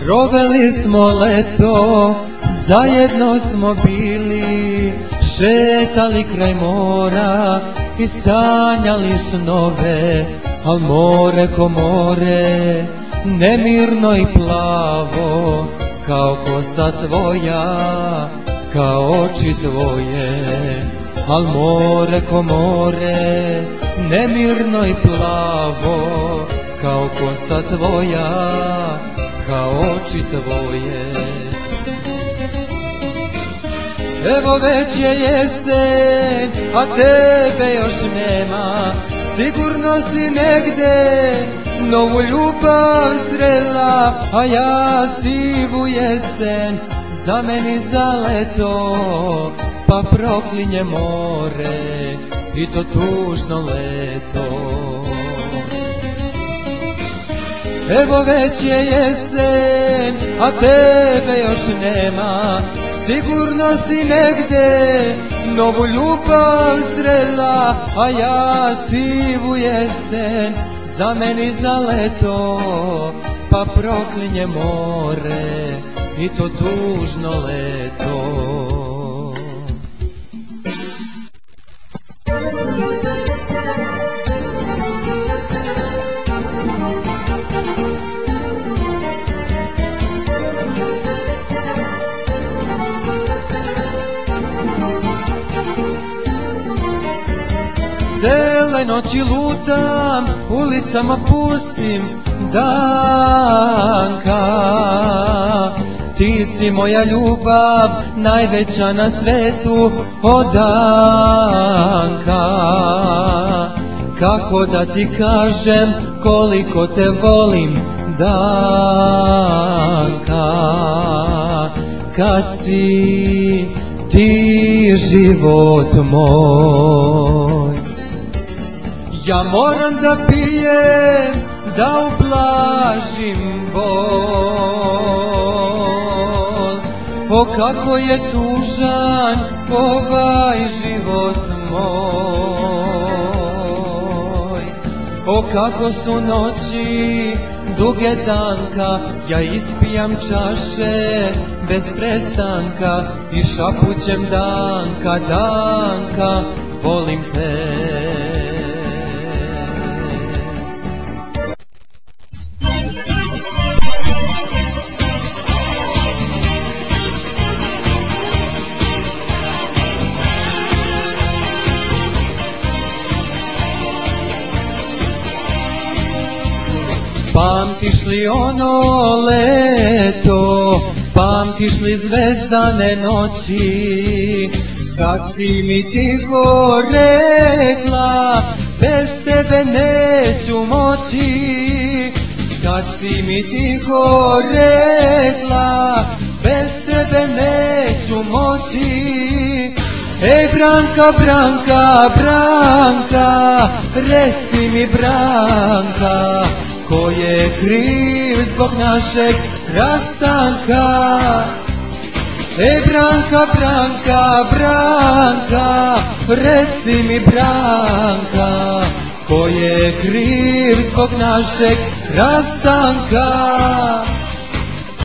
Proveli smo leto, zajedno smo bili, šetali kraj mora i sanjali snove, al more ko more, nemirno i plavo, kao kosa tvoja, kao oči tvoje. Al more ko more, nemirno i plavo, kao kosa tvoja, kao oči tvoje. Evo već je jesen, a tebe još nema, sigurno si negde novu ljubav srela, a ja sivu jesen za meni za leto, pa proklinje more i to tužno leto. Evo već je jesen, a tebe još nema, sigurno si negde novu ljubav srela, a ja sivu jesen za meni za leto, pa proklinje more i to tužno leto. Cele noći lutam, ulicama pustim, Danka. Ti si moja ljubav, najveća na svetu, o Danka. Kako da ti kažem koliko te volim, Danka. Kad si ti život moj, ja moram da pijem, da ublažim bol. O kako je tužan ovaj život moj. O kako su noći duge, Danka, ja ispijam čaše bez prestanka i šapućem Danka, Danka, volim te. Pamtiš li ono leto, pamtiš li zvezdane noći, kad si mi tiho rekla, bez tebe neću moći. Kad si mi tiho rekla, bez tebe neću moći. Ej Branka, Branka, Branka, reci mi Branka, ko je kriv zbog našeg rastanka? Ej Branka, Branka, Branka, reci mi Branka, ko je kriv zbog našeg rastanka?